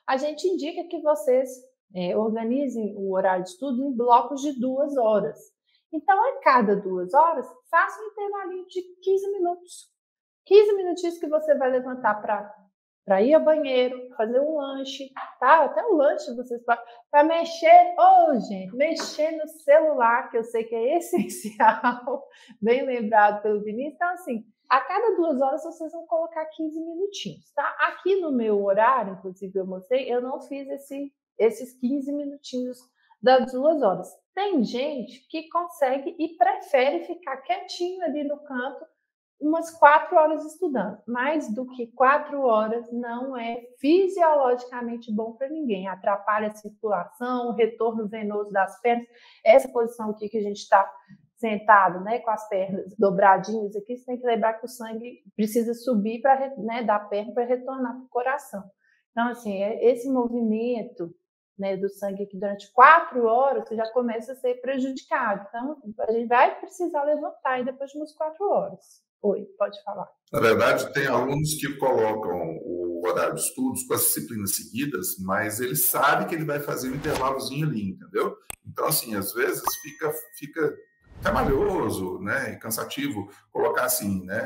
a gente indica que vocês organizem o horário de estudo em blocos de 2 horas. Então, a cada 2 horas, faça um intervalinho de 15 minutos. 15 minutinhos que você vai levantar para ir ao banheiro, fazer um lanche, tá? Até o lanche vocês podem, para mexer, gente, mexer no celular, que eu sei que é essencial, bem lembrado pelo Vinícius. Então, assim, a cada 2 horas vocês vão colocar 15 minutinhos, tá? Aqui no meu horário, inclusive eu mostrei, eu não fiz esses 15 minutinhos das 2 horas. Tem gente que consegue e prefere ficar quietinho ali no canto umas 4 horas estudando. Mais do que 4 horas não é fisiologicamente bom para ninguém. Atrapalha a circulação, o retorno venoso das pernas. Essa posição aqui que a gente está sentado, né, com as pernas dobradinhas aqui, você tem que lembrar que o sangue precisa subir para, né, da perna para retornar para o coração. Então, assim, esse movimento, né, do sangue aqui durante 4 horas, você já começa a ser prejudicado. Então, a gente vai precisar levantar aí depois de umas 4 horas. Oi, pode falar. Na verdade, tem alunos que colocam o horário de estudos com as disciplinas seguidas, mas ele sabe que ele vai fazer um intervalozinho ali, entendeu? Então, assim, às vezes fica trabalhoso, né, e cansativo colocar assim, né,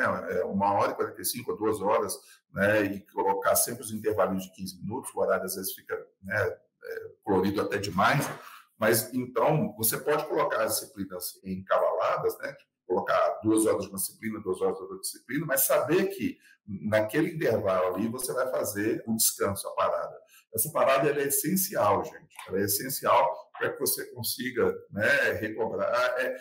1h45 ou 2 horas, né, e colocar sempre os intervalos de 15 minutos, o horário às vezes fica, né, colorido até demais, mas então você pode colocar as disciplinas encavaladas, né, colocar 2 horas de uma disciplina, 2 horas de outra disciplina, mas saber que naquele intervalo ali você vai fazer o descanso, a parada. Essa parada ela é essencial, gente. Ela é essencial para que você consiga, né, recobrar.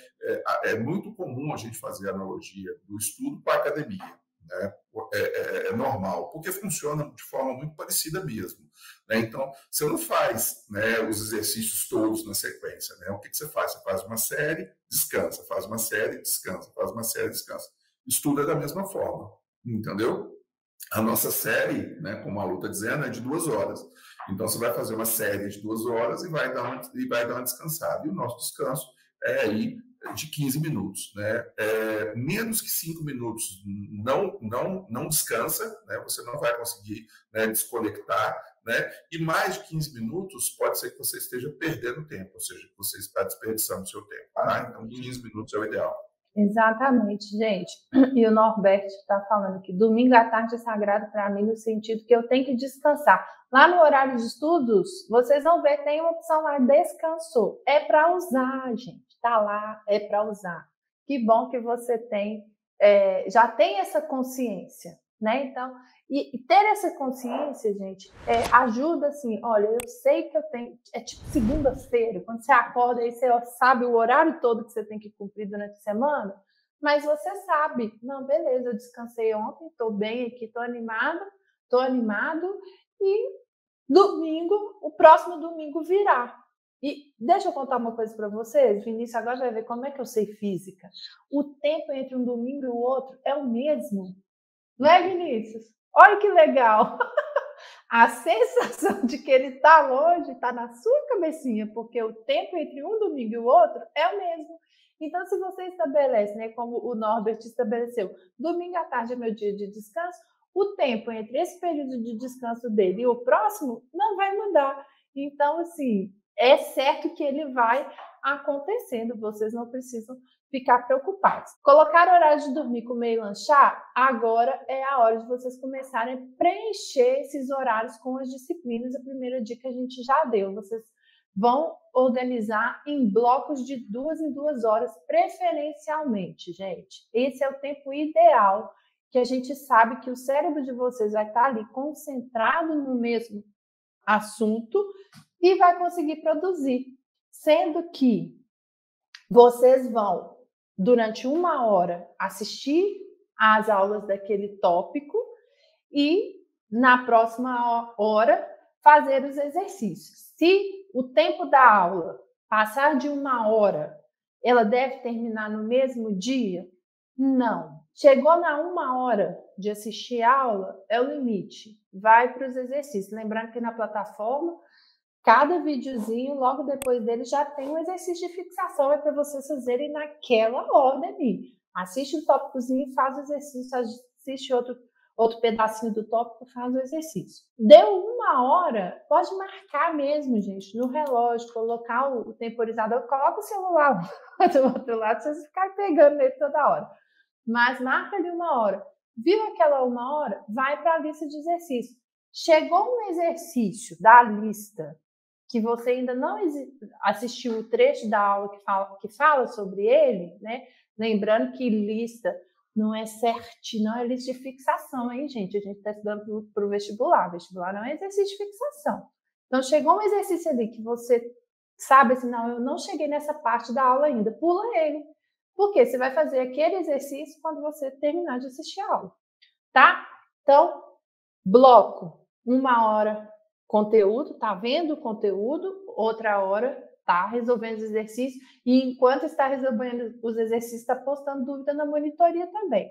É muito comum a gente fazer a analogia do estudo com a academia. Né? É normal, porque funciona de forma muito parecida mesmo. Né? Então, você não faz, né, os exercícios todos na sequência. Né? O que você faz? Você faz uma série, descansa, faz uma série, descansa, faz uma série, descansa. Estuda da mesma forma, entendeu? A nossa série, né, como a Lu está dizendo, é de 2 horas. Então, você vai fazer uma série de 2 horas e vai dar uma descansada. E o nosso descanso é aí de 15 minutos. Né? Menos que 5 minutos não descansa, né? Você não vai conseguir, né, desconectar. Né? E mais de 15 minutos pode ser que você esteja perdendo tempo, ou seja, que você está desperdiçando o seu tempo. Tá? Então, 15 minutos é o ideal. Exatamente, gente. E o Norberto está falando que domingo à tarde é sagrado para mim no sentido que eu tenho que descansar. Lá no horário de estudos, vocês vão ver, tem uma opção lá, descansou. É para usar, gente. Tá lá, é para usar. Que bom que você tem, já tem essa consciência, né? Então, e ter essa consciência, gente, ajuda assim, olha, eu sei que eu tenho, é tipo segunda-feira, quando você acorda aí, você sabe o horário todo que você tem que cumprir durante a semana, mas você sabe, não, beleza, eu descansei ontem, estou bem aqui, estou animado, e domingo, o próximo domingo virá. E deixa eu contar uma coisa para vocês, Vinícius agora vai ver como é que eu sei física. O tempo entre um domingo e o outro é o mesmo, não é, Vinícius? Olha que legal! A sensação de que ele está longe está na sua cabecinha, porque o tempo entre um domingo e o outro é o mesmo. Então, se você estabelece, né, como o Norbert estabeleceu, domingo à tarde é meu dia de descanso, o tempo entre esse período de descanso dele e o próximo não vai mudar. Então, assim, é certo que ele vai acontecendo, vocês não precisam ficar preocupados. Colocar o horário de dormir, comer e lanchar, agora é a hora de vocês começarem a preencher esses horários com as disciplinas. A primeira dica a gente já deu. Vocês vão organizar em blocos de 2 em 2 horas, preferencialmente, gente. Esse é o tempo ideal, que a gente sabe que o cérebro de vocês vai estar ali concentrado no mesmo assunto e vai conseguir produzir. Sendo que vocês vão, durante 1 hora, assistir às aulas daquele tópico e, na próxima hora, fazer os exercícios. Se o tempo da aula passar de 1 hora, ela deve terminar no mesmo dia? Não. Chegou na 1 hora de assistir a aula, é o limite. Vai para os exercícios. Lembrando que na plataforma, cada videozinho, logo depois dele, já tem um exercício de fixação, é para vocês fazerem naquela ordem ali. Assiste um tópicozinho, faz o exercício, assiste outro pedacinho do tópico, faz o exercício. Deu 1 hora, pode marcar mesmo, gente, no relógio, colocar o temporizador, coloca o celular do outro lado, vocês ficarem pegando nele toda hora. Mas marca ali 1 hora. Viu aquela 1 hora? Vai para a lista de exercícios. Chegou um exercício da lista que você ainda não assistiu o trecho da aula que fala sobre ele, né? Lembrando que lista não é certinho, não é lista de fixação, hein, gente? A gente está estudando para o vestibular. Vestibular não é exercício de fixação. Então, chegou um exercício ali que você sabe assim, não, eu não cheguei nessa parte da aula ainda, pula ele. Porque você vai fazer aquele exercício quando você terminar de assistir a aula, tá? Então, bloco, 1 hora conteúdo, tá vendo o conteúdo, outra hora tá resolvendo os exercícios, e enquanto está resolvendo os exercícios, está postando dúvida na monitoria também.